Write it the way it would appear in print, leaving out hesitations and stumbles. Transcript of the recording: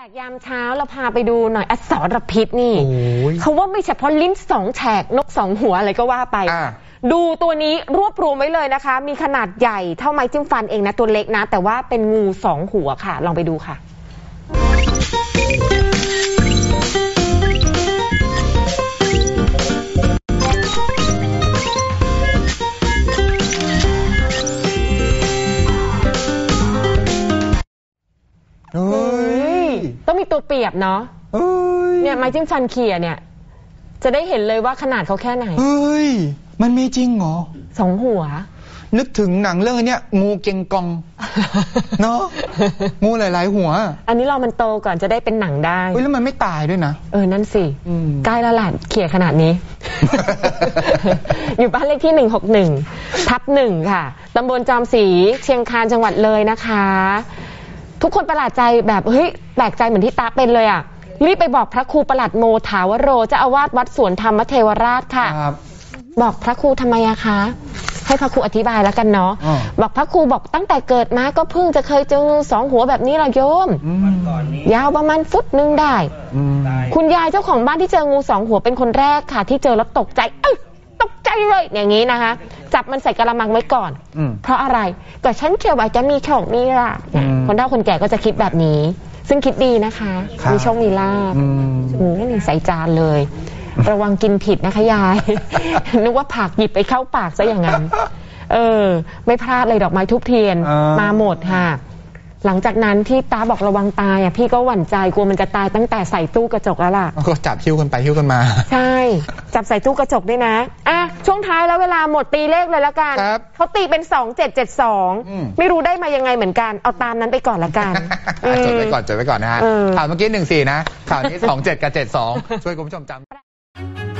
กยามเช้าเราพาไปดูหน่อยอสรพิษนี่เขาว่าไม่เฉพาะลิ้นสองแฉกนกสองหัวอะไรก็ว่าไปดูตัวนี้รวบรวมไว้เลยนะคะมีขนาดใหญ่เท่าไม้จิ้มฟันเองนะตัวเล็กนะแต่ว่าเป็นงูสองหัวค่ะลองไปดูค่ะต้องมีตัวเปรียบเนาะเนี่ยไม้จิ้มฟันเขี่ยเนี่ยจะได้เห็นเลยว่าขนาดเขาแค่ไหนเฮ้ยมันมีจริงเหรอสองหัวนึกถึงหนังเรื่องนี้งูเกงกองเนาะงูหลายๆหัวอันนี้เรามันโตก่อนจะได้เป็นหนังได้แล้วมันไม่ตายด้วยนะนั่นสิใกล้ละหลานเขี่ยขนาดนี้ อยู่บ้านเลขที่161/1ค่ะตำบลจอมศรีเชียงคานจังหวัดเลยนะคะทุกคนประหลาดใจแบบเฮ้ยแปลกใจเหมือนที่ตาเป็นเลยอ่ะรีบไปบอกพระครูประหลัดโมถาวโรเจ้าอาวาสวัดสวนธรรมเทวราชค่ะบอกพระครูทำไมอะคะให้พระครูอธิบายแล้วกันเนาะบอกพระครูบอกตั้งแต่เกิดมาก็เพิ่งจะเคยเจองูสองหัวแบบนี้ละโยมยาวประมาณฟุตนึงได้คุณยายเจ้าของบ้านที่เจองูสองหัวเป็นคนแรกค่ะที่เจอแล้วตกใจตกใจเลยอย่างนี้นะคะจับมันใส่กระมังไว้ก่อนเพราะอะไรก็ฉันเชื่อว่าจะมีโชคมีลาภคนเฒ่าคนแก่ก็จะคิดแบบนี้ซึ่งคิดดีนะคะมีโชคมีลาภนี่ใส่จานเลยระวังกินผิดนะคะยายนึกว่าผักหยิบไปเข้าปากซะอย่างนั้นไม่พลาดเลยดอกไม้ทุบเทียนมาหมดค่ะหลังจากนั้นที่ตาบอกระวังตายพี่ก็หวั่นใจกลัวมันจะตายตั้งแต่ใส่ตู้กระจกแล้วล่ะก็จับหิ้วกันไปหิ้วกันมาใช่จับใส่ตู้กระจกด้วยนะช่วงท้ายแล้วเวลาหมดตีเลขเลยละกันเขาตีเป็น2772ไม่รู้ได้มายังไงเหมือนกันเอาตามนั้นไปก่อนละกันจดไว้ก่อนนะฮะข่าวเมื่อกี้14นะข่าวนี้27กับ72ช่วยคุณผู้ชมจำ